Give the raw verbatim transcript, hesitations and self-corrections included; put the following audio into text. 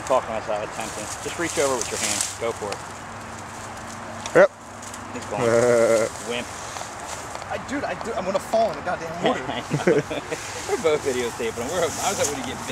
talking myself attempting. Just reach over with your hand. Go for it. Yep. He's going. Uh, Wimp. I, dude, I do, I'm gonna fall in the goddamn water. We're both videotaping. We're, I was hoping to get